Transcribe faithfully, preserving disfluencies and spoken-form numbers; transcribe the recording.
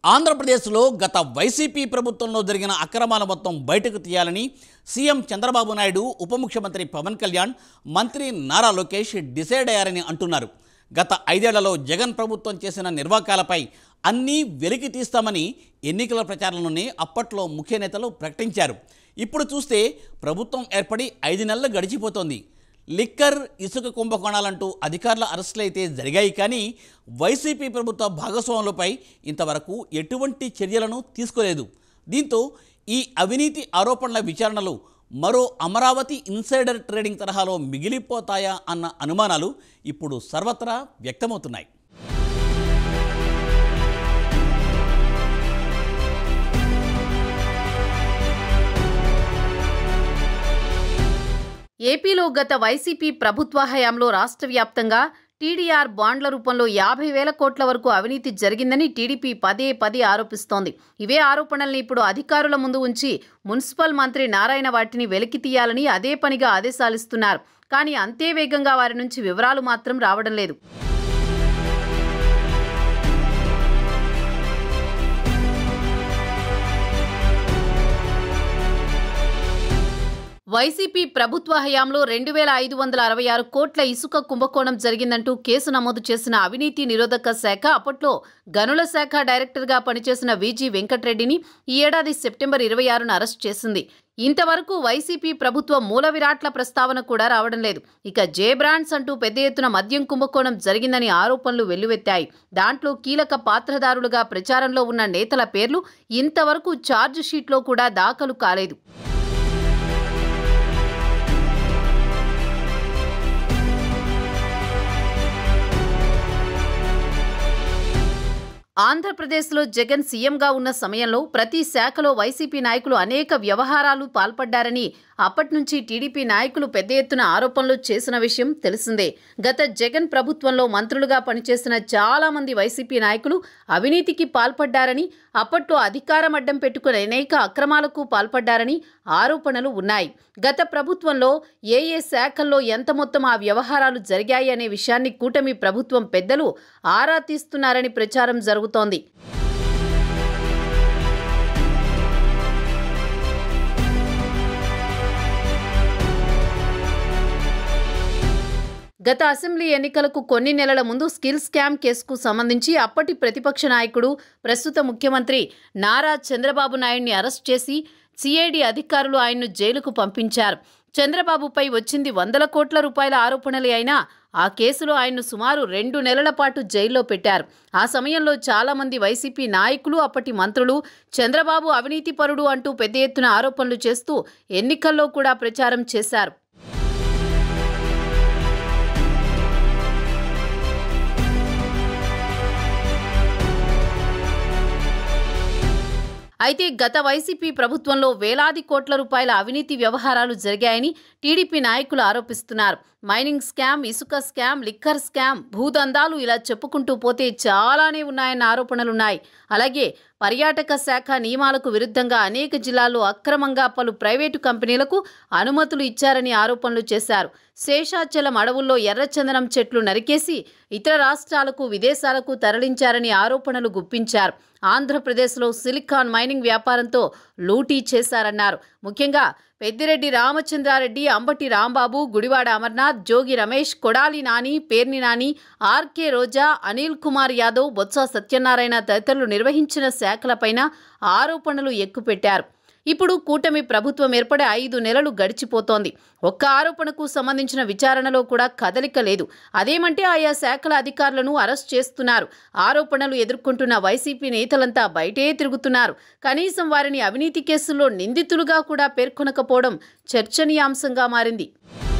ఆంధ్రప్రదేశ్లో గత వైసీపీ ప్రభుత్వంలో జరిగిన అక్రమాల మొత్తం బయటకు తీయాలని సీఎం చంద్రబాబు నాయుడు, ఉప ముఖ్యమంత్రి పవన్ కళ్యాణ్, మంత్రి నారా లోకేష్ డిసైడ్ అయ్యారని అంటున్నారు. గత ఐదేళ్లలో జగన్ ప్రభుత్వం చేసిన నిర్వాకాలపై అన్నీ వెలికి తీస్తామని ఎన్నికల ప్రచారంలోనే అప్పట్లో ముఖ్య నేతలు ప్రకటించారు. ఇప్పుడు చూస్తే ప్రభుత్వం ఏర్పడి ఐదు నెలలు గడిచిపోతోంది. లిక్కర్, ఇసుక కుంభకోణాలంటూ అధికారుల అరెస్టులు అయితే జరిగాయి, కానీ వైసీపీ ప్రభుత్వ భాగస్వాములపై ఇంతవరకు ఎటువంటి చర్యలను తీసుకోలేదు. దీంతో ఈ అవినీతి ఆరోపణల విచారణలు మరో అమరావతి ఇన్సైడర్ ట్రేడింగ్ తరహాలో మిగిలిపోతాయా అన్న అనుమానాలు ఇప్పుడు సర్వత్రా వ్యక్తమవుతున్నాయి. ఏపీలో గత వైసీపీ ప్రభుత్వ హయాంలో రాష్ట్ర వ్యాప్తంగా టీడీఆర్ బాండ్ల రూపంలో యాభై వేల కోట్ల వరకు అవినీతి జరిగిందని టీడీపీ పదే పదే ఆరోపిస్తోంది. ఇవే ఆరోపణల్ని ఇప్పుడు అధికారుల ముందు ఉంచి మున్సిపల్ మంత్రి నారాయణ వాటిని వెలికి తీయాలని అదే పనిగా ఆదేశాలిస్తున్నారు. కానీ అంతే వేగంగా వారి నుంచి వివరాలు మాత్రం రావడం లేదు. వైసీపీ ప్రభుత్వ హయాంలో రెండు వేల ఐదు వందల అరవై ఆరు కోట్ల ఇసుక కుంభకోణం జరిగిందంటూ కేసు నమోదు చేసిన అవినీతి నిరోధక శాఖ అప్పట్లో గనుల శాఖ డైరెక్టర్గా పనిచేసిన విజి వెంకటరెడ్డిని ఈ ఏడాది సెప్టెంబర్ ఇరవై ఆరున అరెస్ట్ చేసింది. ఇంతవరకు వైసీపీ ప్రభుత్వ మూల విరాట్ల ప్రస్తావన కూడా రావడం లేదు. ఇక జే బ్రాండ్స్ అంటూ పెద్ద ఎత్తున మద్యం కుంభకోణం జరిగిందని ఆరోపణలు వెల్లువెత్తాయి. దాంట్లో కీలక పాత్రధారులుగా ప్రచారంలో ఉన్న నేతల పేర్లు ఇంతవరకు ఛార్జ్ షీట్లో కూడా దాఖలు కాలేదు. ఆంధ్రప్రదేశ్లో జగన్ సీఎంగా ఉన్న సమయంలో ప్రతి శాఖలో వైసీపీ నాయకులు అనేక వ్యవహారాలు పాల్పడ్డారని అప్పటి నుంచి టీడీపీ నాయకులు పెద్ద ఎత్తున ఆరోపణలు చేసిన విషయం తెలిసిందే. గత జగన్ ప్రభుత్వంలో మంత్రులుగా పనిచేసిన చాలా మంది వైసీపీ నాయకులు అవినీతికి పాల్పడ్డారని, అప్పట్లో అధికారం అడ్డం పెట్టుకుని అనేక అక్రమాలకు పాల్పడ్డారని ఆరోపణలు ఉన్నాయి. గత ప్రభుత్వంలో ఏ ఏ శాఖల్లో ఎంత మొత్తం ఆ వ్యవహారాలు జరిగాయి అనే విషయాన్ని కూటమి ప్రభుత్వం పెద్దలు ఆరా తీస్తున్నారని ప్రచారం జరుగుతోంది. గత అసెంబ్లీ ఎన్నికలకు కొన్ని నెలల ముందు స్కిల్ స్కామ్ కేసుకు సంబంధించి అప్పటి ప్రతిపక్ష నాయకుడు, ప్రస్తుత ముఖ్యమంత్రి నారా చంద్రబాబు నాయుడిని అరెస్ట్ చేసి సిఐడి అధికారులు ఆయన్ను జైలుకు పంపించారు. చంద్రబాబుపై వచ్చింది వందల కోట్ల రూపాయల ఆరోపణలే అయినా ఆ కేసులో ఆయన్ను సుమారు రెండు నెలల పాటు జైల్లో పెట్టారు. ఆ సమయంలో చాలా మంది వైసీపీ నాయకులు, అప్పటి మంత్రులు చంద్రబాబు అవినీతిపరుడు అంటూ పెద్ద ఎత్తున ఆరోపణలు చేస్తూ ఎన్నికల్లో కూడా ప్రచారం చేశారు. అయితే గత వైసీపీ ప్రభుత్వంలో వేలాది కోట్ల రూపాయల అవినీతి వ్యవహారాలు జరిగాయని టీడీపీ నాయకులు ఆరోపిస్తున్నారు. మైనింగ్ స్కామ్, ఇసుక స్కామ్, లిక్కర్ స్కామ్, భూదందాలు ఇలా చెప్పుకుంటూ పోతే చాలానే ఉన్నాయన్న ఆరోపణలున్నాయి. అలాగే పర్యాటక శాఖ నియమాలకు విరుద్ధంగా అనేక జిల్లాల్లో అక్రమంగా పలు ప్రైవేటు కంపెనీలకు అనుమతులు ఇచ్చారని ఆరోపణలు చేశారు. శేషాచలం అడవుల్లో ఎర్రచందనం చెట్లు నరికేసి ఇతర రాష్ట్రాలకు, విదేశాలకు తరలించారని ఆరోపణలు గుప్పించారు. ఆంధ్రప్రదేశ్లో సిలికాన్ మైనింగ్ వ్యాపారంతో లూటీ చేశారన్నారు. ముఖ్యంగా పెద్దిరెడ్డి రామచంద్రారెడ్డి, అంబటి రాంబాబు, గుడివాడ అమర్నాథ్, జోగి రమేష్, కొడాలి నాని, పేర్ని నాని, ఆర్కే రోజా, అనిల్ కుమార్ యాదవ్, బొత్స సత్యనారాయణ తదితరులు నిర్వహించిన శాఖలపైన ఆరోపణలు ఎక్కుపెట్టారు. ఇప్పుడు కూటమి ప్రభుత్వం ఏర్పడే ఐదు నెలలు గడిచిపోతోంది. ఒక్క ఆరోపణకు సంబంధించిన విచారణలో కూడా కదలిక లేదు. అదేమంటే ఆయా శాఖల అధికారులను అరెస్ట్ చేస్తున్నారు. ఆరోపణలు ఎదుర్కొంటున్న వైసీపీ నేతలంతా బయటే తిరుగుతున్నారు. కనీసం వారిని అవినీతి కేసుల్లో నిందితులుగా కూడా పేర్కొనకపోవడం చర్చనీయాంశంగా మారింది.